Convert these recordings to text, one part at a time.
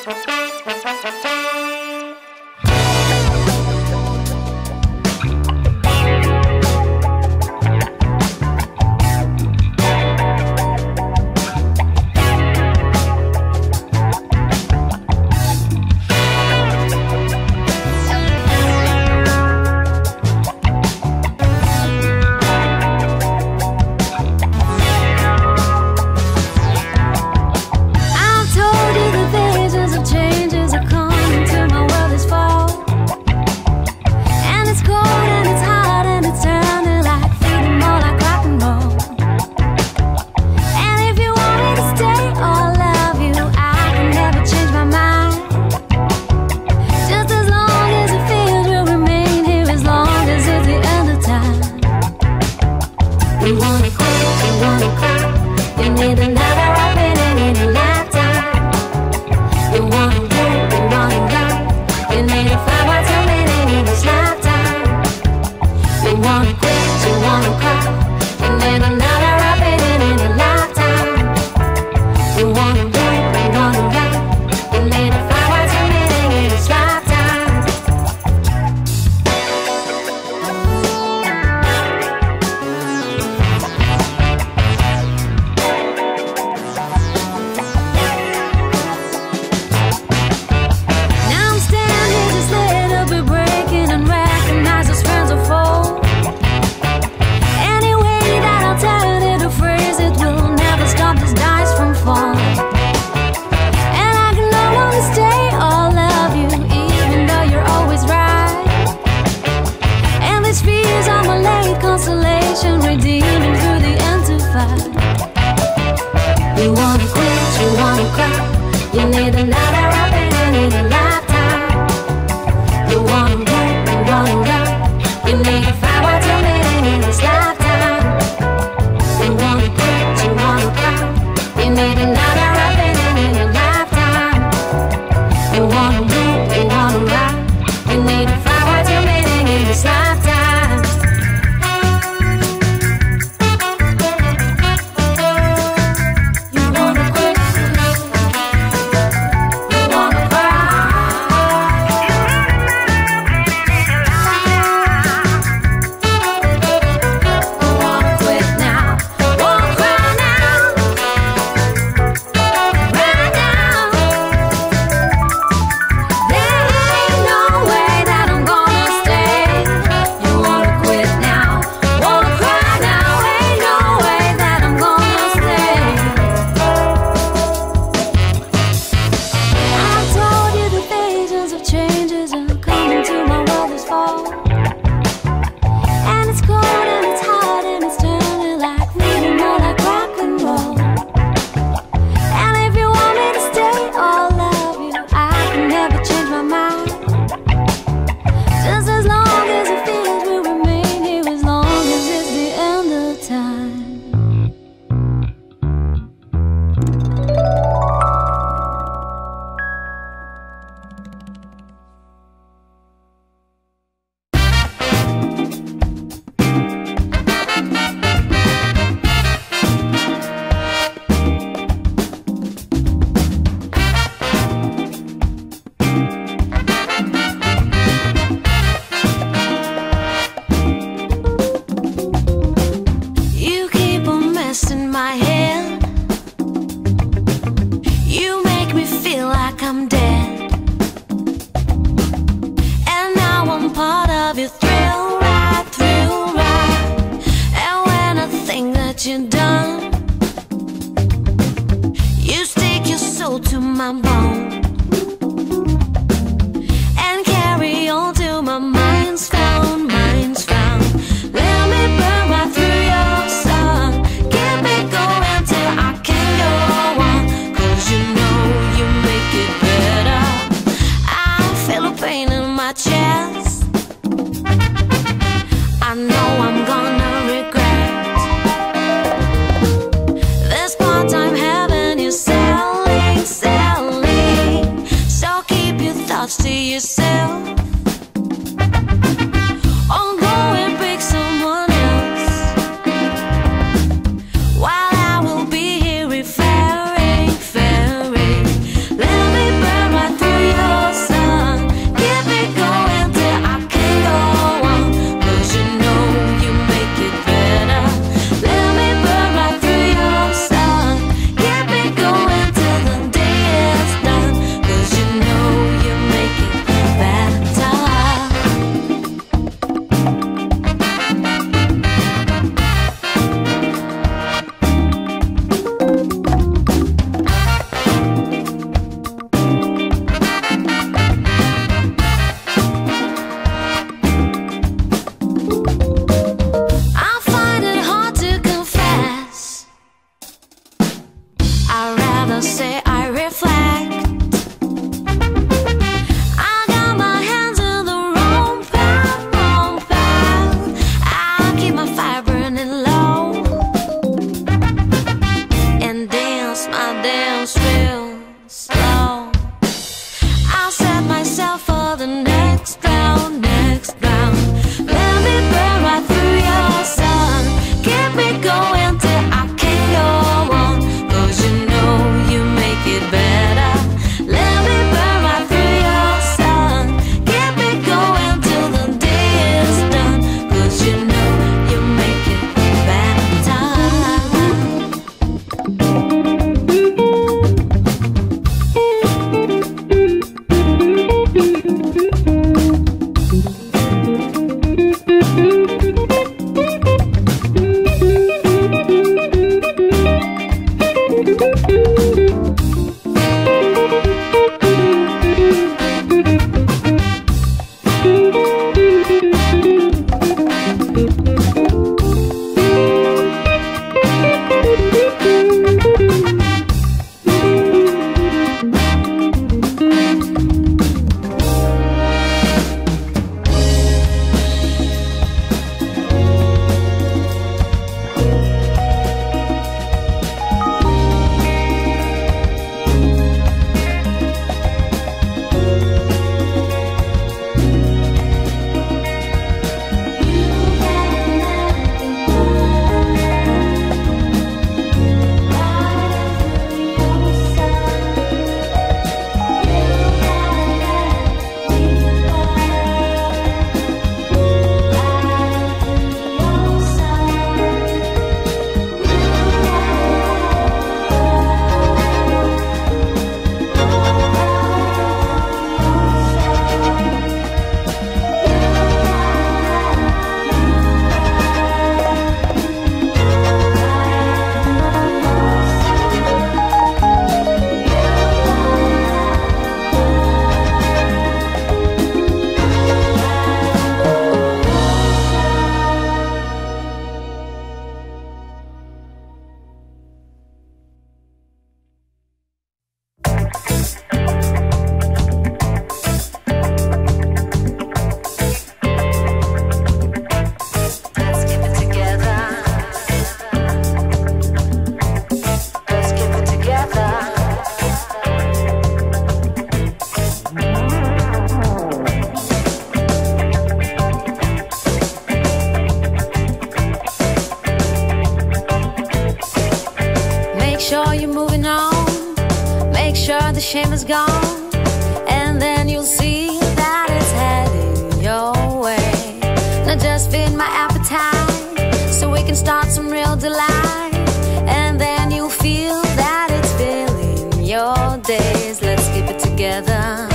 Let me burn my shame is gone, and then you'll see that it's heading your way. Now just feed my appetite so we can start some real delight, and then you'll feel that it's filling your days. Let's keep it together.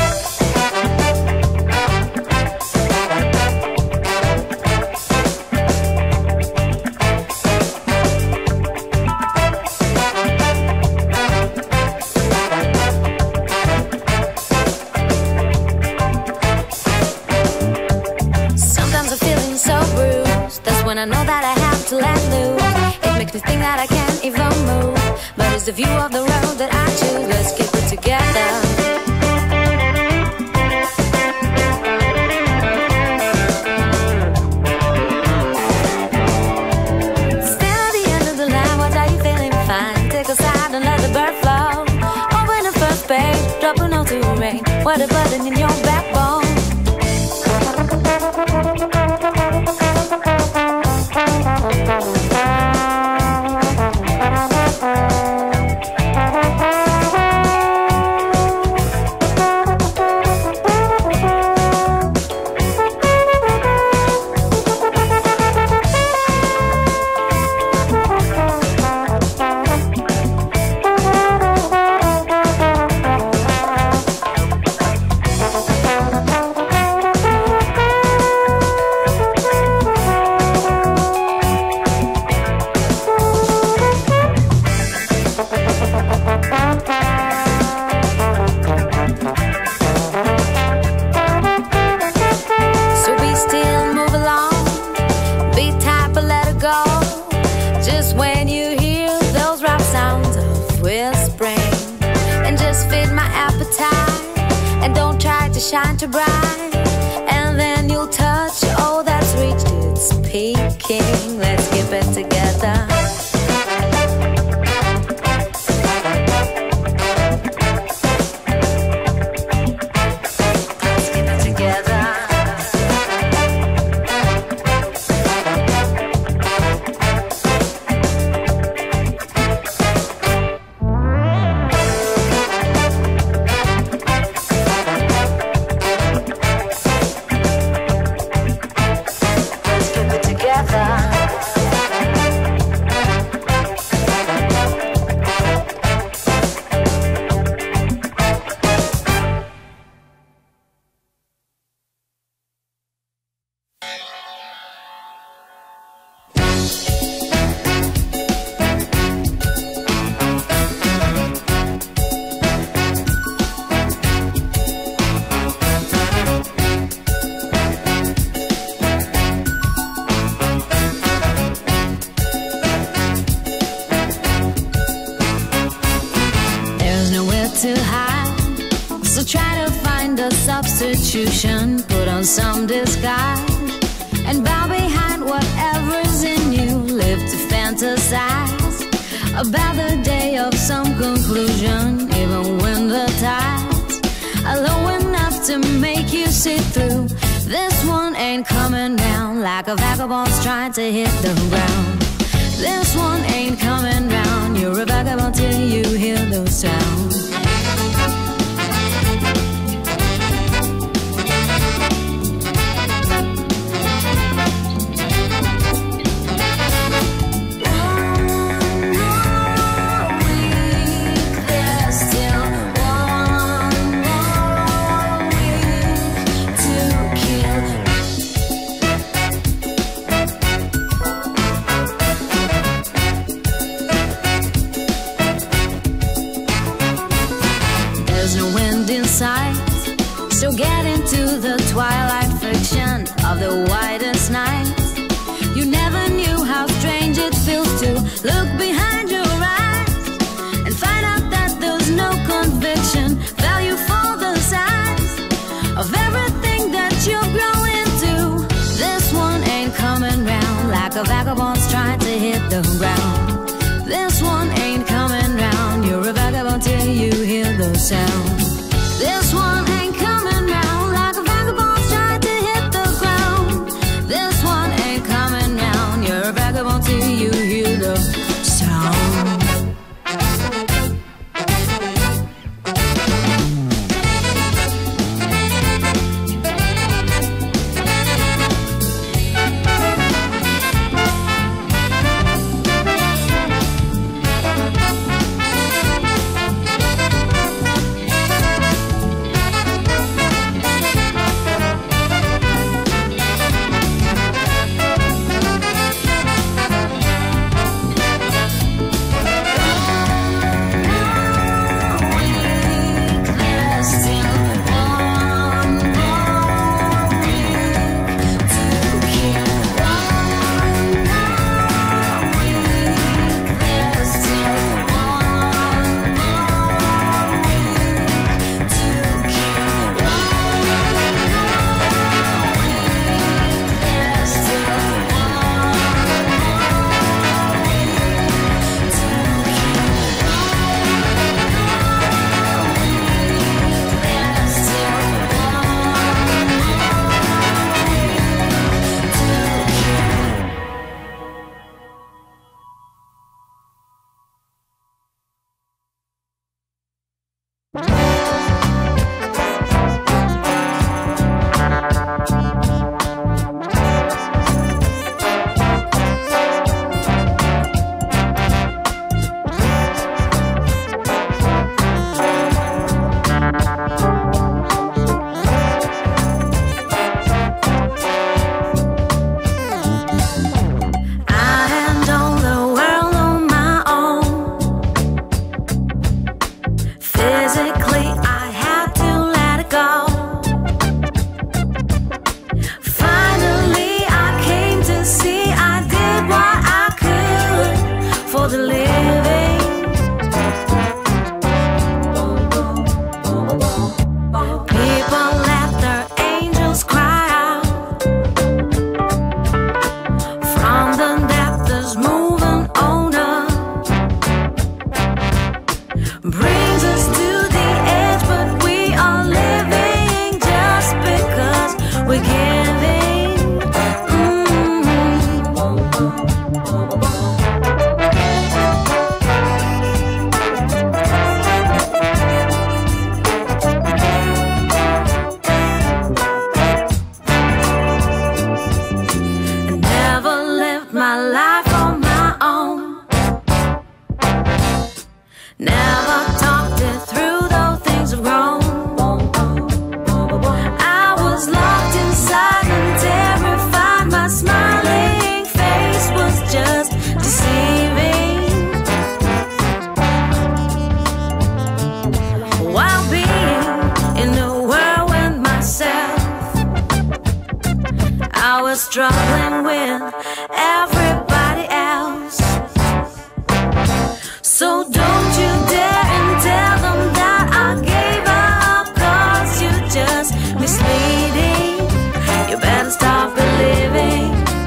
When I know that I have to let loose, it makes me think that I can't even move. But it's the view of the road that I choose. Let's keep it together. Still at the end of the line, what are you feeling? Fine, take a side and let the bird flow. Open the first page, drop a note to rain. What a burden in your backbone. Shine too bright, and then you'll touch all that's reached its peaking. Let's keep it together. Substitution, put on some disguise and bow behind whatever's in you. Live to fantasize about the day of some conclusion, even when the tides are low enough to make you see through. This one ain't coming down like a vagabond's trying to hit the ground. This one ain't coming round. You're a vagabond till you hear those sounds. So get into the twilight fiction of the widest nights. You never knew how strange it feels to look behind your eyes and find out that there's no conviction, value for the size of everything that you're growing to. This one ain't coming round like a vagabond's trying to hit the ground. This one ain't coming round. You're a vagabond till you hear those sounds. This one ain't coming round like a vagabond's trying to hit the ground. This one ain't coming round. You're a vagabond till you hear the sound. People let their angels cry out from the depth that's moving on up. Brings us to the edge, but we are living just because we're giving. My life on my own. Never talked it through, though things have grown. I was locked inside and terrified. My smiling face was just deceiving. While being in the whirlwind myself, I was struggling with everybody else. So don't you dare and tell them that I gave up, 'cause you're just misleading. You better stop believing.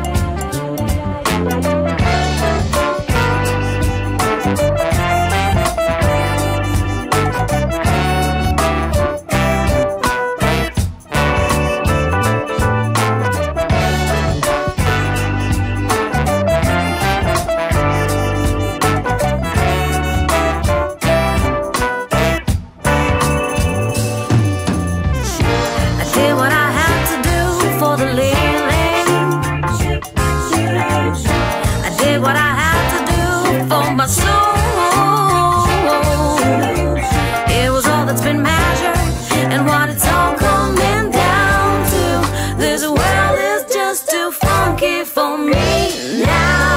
My soul, it was all that's been measured, and what it's all coming down to. This world is just too funky for me now.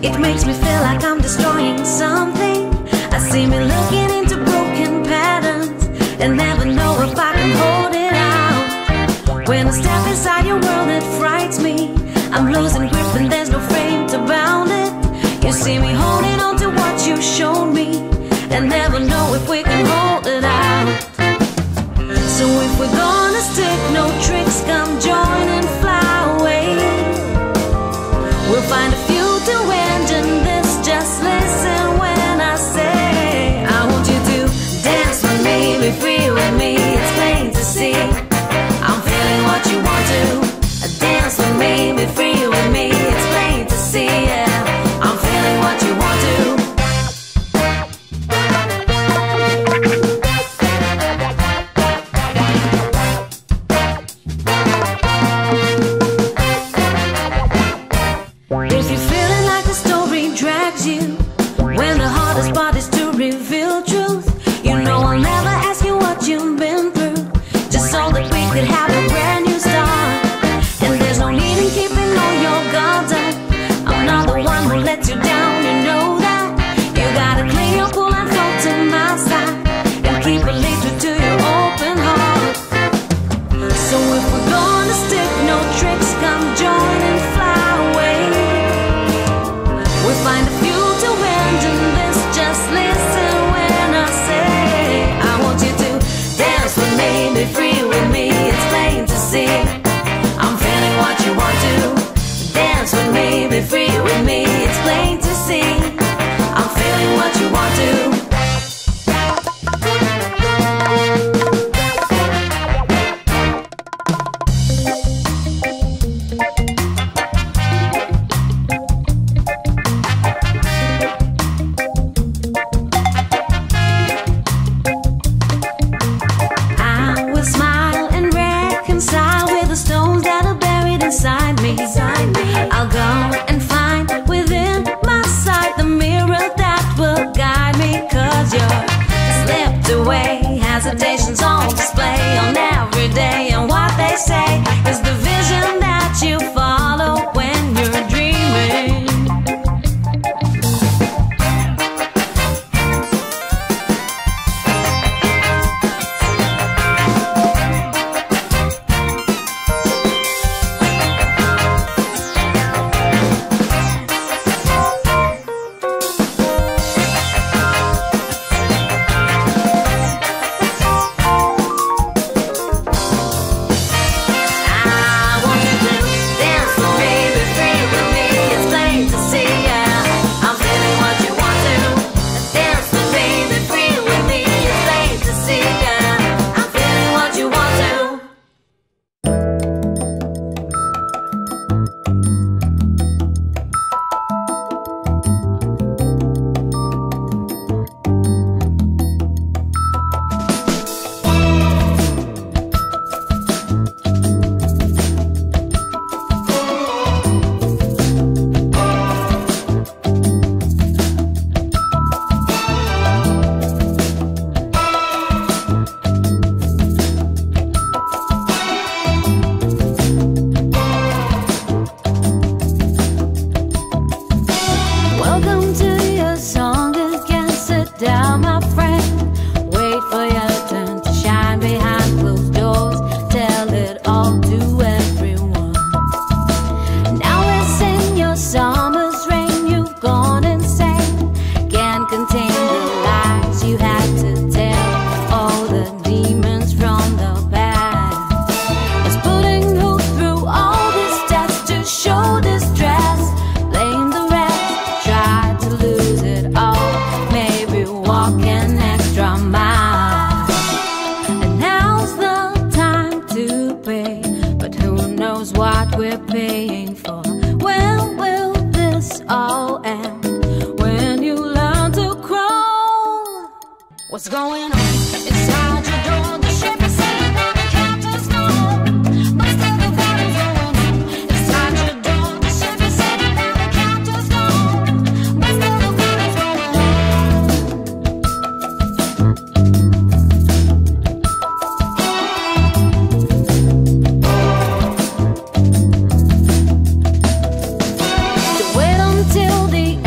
It makes me feel like I'm destroying something. I see me looking into broken patterns and never know if I can hold it out. When I step inside your world, it frights me. I'm losing grip and there's no frame to bound it. You see me holding on to what you showed me and never know if we can hold it out. So if we're gonna stick, no tricks, come join and fly away. We'll find a few to end in this, just listen when I say I want you to dance with me, be free with me, it's plain to see. I'm feeling what you want to. Dance with me, be free with me, it's plain to see, yeah. I'm feeling what you want to. If you're feeling like the story drags you, when the hardest part is to reveal truth, you know I'll never ask you what you've been through, just so that we could have a brand new start. And there's no need in keeping all your guards up. I'm not the one who lets you down, you know that. You gotta clean your pool and flow to my side, and keep a lead through to your open heart. So if we're gonna stick, no tricks, come join and fly away. We'll find a few to end in this, just listen when I say I want you to dance with me, be free with me, it's plain to see. I'm feeling what you want to. Dance with me, be free with me, it's plain to see. I'm feeling what you want to. Inside me, I'll go and find within my sight the mirror that will guide me. 'Cause you're slipped away, hesitation's on display on every day. And what they say is the vision that you follow when you're dreaming. What's going on inside your door? The ship is sailing on the captain's storm, but still the water's going on. Inside your door, the ship is sailing on the captain's storm, but still the water's going on. To wait until the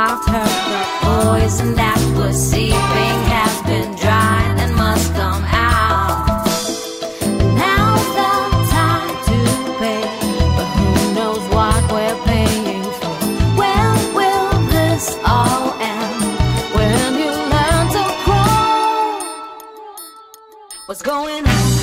I've heard the poison that was seeping has been dried and must come out. Now's the time to pay, but who knows what we're paying for? When will this all end? When you learn to crawl? What's going on?